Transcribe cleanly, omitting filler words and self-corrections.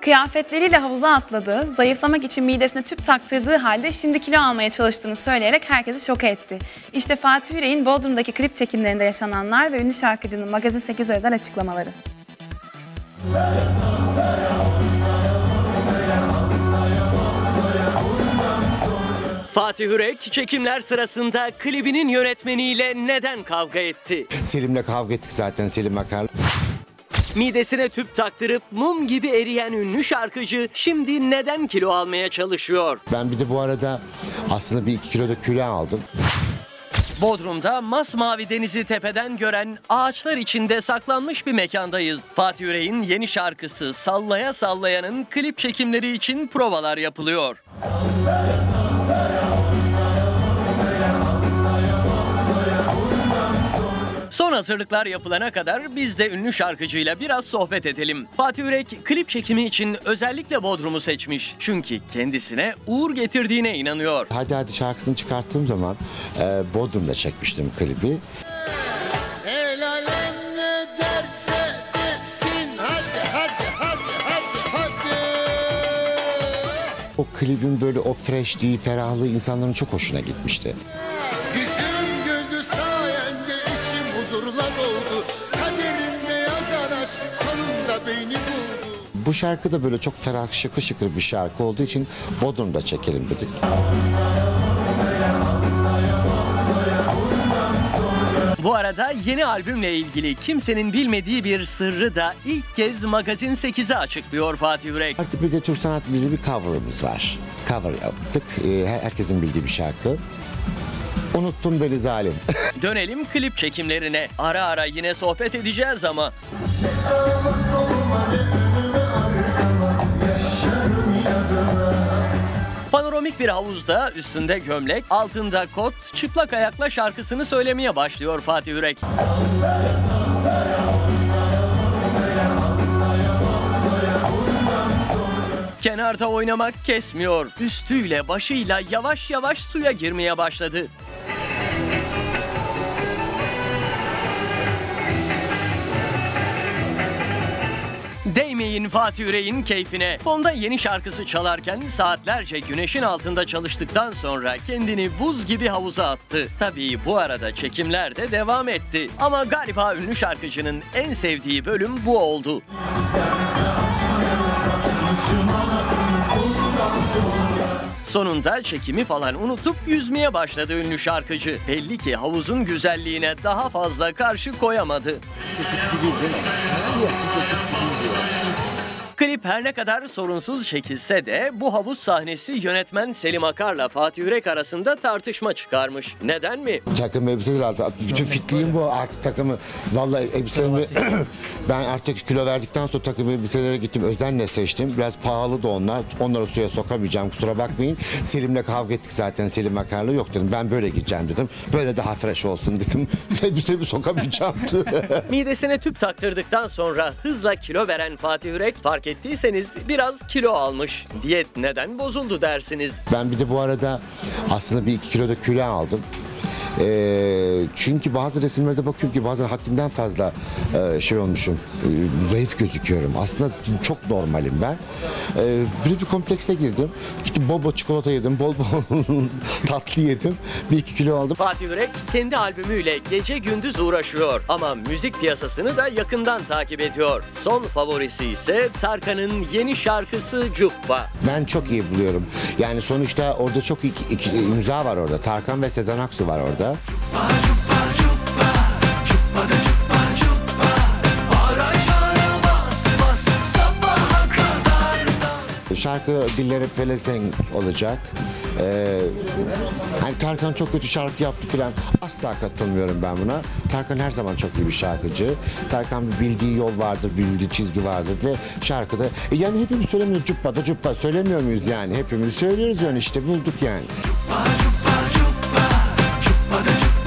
Kıyafetleriyle havuza atladığı, zayıflamak için midesine tüp taktırdığı halde şimdi kilo almaya çalıştığını söyleyerek herkesi şok etti. İşte Fatih Yürek'in Bodrum'daki klip çekimlerinde yaşananlar ve ünlü şarkıcının Magazin 8'e özel açıklamaları. Fatih Yürek çekimler sırasında klibinin yönetmeniyle neden kavga etti? Selim'le kavga ettik zaten, Selim Akar'la. Midesine tüp taktırıp mum gibi eriyen ünlü şarkıcı şimdi neden kilo almaya çalışıyor? Ben bir de bu arada aslında bir 2 kilo da kilo aldım. Bodrum'da masmavi denizi tepeden gören ağaçlar içinde saklanmış bir mekandayız. Fatih Yürek'in yeni şarkısı Sallaya Sallayan'ın klip çekimleri için provalar yapılıyor. Son hazırlıklar yapılana kadar biz de ünlü şarkıcıyla biraz sohbet edelim. Fatih Yürek klip çekimi için özellikle Bodrum'u seçmiş. Çünkü kendisine uğur getirdiğine inanıyor. Hadi Hadi şarkısını çıkarttığım zaman Bodrum'da çekmiştim klibi. El alem ne derse desin, hadi. O klibin böyle o freshliği, ferahlığı insanların çok hoşuna gitmişti. Yüzüm güldü sayende, içim huzurla doldu. Kaderimde yazan aşk sonunda beni buldu. Bu şarkı da böyle çok ferah, şıkır şıkır bir şarkı olduğu için Bodrum'da çekelim dedik. Bu arada yeni albümle ilgili kimsenin bilmediği bir sırrı da ilk kez Magazin 8'e açıklıyor Fatih Yürek. Artık bir de Türk Sanat bize bir cover'ımız var. Cover yaptık. Herkesin bildiği bir şarkı. Unuttun beni zalim. Dönelim klip çekimlerine. Ara ara yine sohbet edeceğiz ama. Panoramik bir havuzda üstünde gömlek, altında kot, çıplak ayakla şarkısını söylemeye başlıyor Fatih Yürek. Kenarda oynamak kesmiyor. Üstüyle başıyla yavaş yavaş suya girmeye başladı. Değmeyin Fatih Yürek'in keyfine. Fonda yeni şarkısı çalarken saatlerce güneşin altında çalıştıktan sonra kendini buz gibi havuza attı. Tabii bu arada çekimler de devam etti. Ama galiba ünlü şarkıcının en sevdiği bölüm bu oldu. Sonunda çekimi falan unutup yüzmeye başladı ünlü şarkıcı. Belli ki havuzun güzelliğine daha fazla karşı koyamadı. Klip her ne kadar sorunsuz çekilse de bu havuz sahnesi yönetmen Selim Akar'la Fatih Yürek arasında tartışma çıkarmış. Neden mi? Takım elbiseler aldı. Bütün fitliğim bu artık takımı. Vallahi elbiselerimi ben artık kilo verdikten sonra takım elbiselere gittim. Özenle seçtim. Biraz pahalı da onlar. Onları suya sokamayacağım. Kusura bakmayın. Selim'le kavga ettik zaten. Selim Akar'la yok dedim. Ben böyle gideceğim dedim. Böyle daha fresh olsun dedim. Elbisemi sokamayacağım. Midesine tüp taktırdıktan sonra hızla kilo veren Fatih Yürek fark ettiyseniz biraz kilo almış. Diyet neden bozuldu dersiniz? Ben bir de bu arada aslında bir 2 kilo da kilo aldım. Çünkü bazı resimlerde bakıyorum ki bazen haddinden fazla şey olmuşum, zayıf gözüküyorum. Aslında çok normalim ben. Bir komplekse girdim. Gittim bol bol çikolata yedim, bol bol tatlı yedim. Bir 2 kilo aldım. Fatih Yürek kendi albümüyle gece gündüz uğraşıyor. Ama müzik piyasasını da yakından takip ediyor. Son favorisi ise Tarkan'ın yeni şarkısı Cuppa. Ben çok iyi buluyorum. Yani sonuçta orada çok iki imza var orada. Tarkan ve Sezen Aksu var orada. Şarkı dilleri pelesenk olacak. Hani Tarkan çok kötü şarkı yaptı falan. Asla katılmıyorum ben buna. Tarkan her zaman çok iyi bir şarkıcı. Tarkan bir bildiği yol vardır, bildiği çizgi vardır ve şarkıda yani hepimiz söylemiyoruz cuppa söylemiyor muyuz yani? Hepimiz söylüyoruz yani işte bulduk yani.